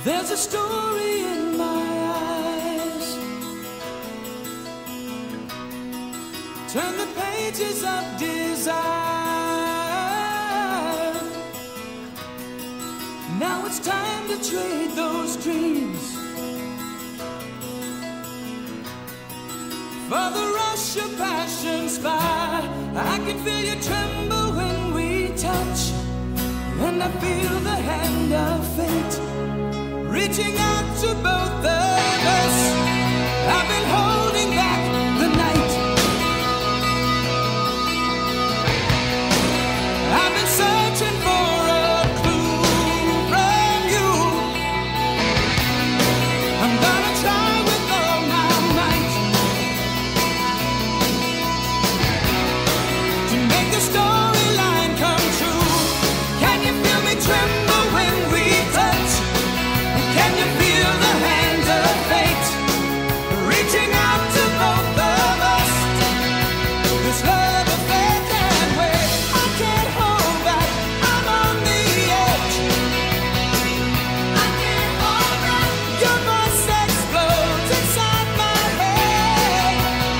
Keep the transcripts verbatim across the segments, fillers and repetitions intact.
There's a story in my eyes. Turn the pages of desire. Now it's time to trade those dreams for the rush of passion's fire. I can feel you tremble when we touch, and I feel the hand of fate reaching out to both of us. I've been holding back the night. I've been searching for a clue from you. I'm gonna try with all my might to make the storyline come true. Can you feel me tremble when we touch? Can you feel the hands of fate reaching out to both of us? This love affair can't wait. I can't hold back. I'm on the edge. I can't hold back. Your voice explodes inside my head.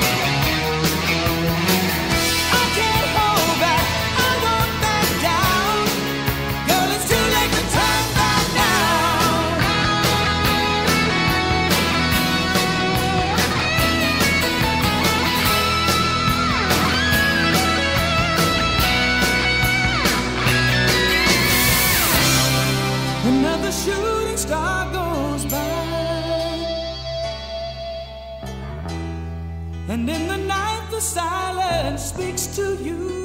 I can't hold back. I won't back down. Girl, it's too late to turn back now. Another shooting star goes by, and in the night the silence speaks to you.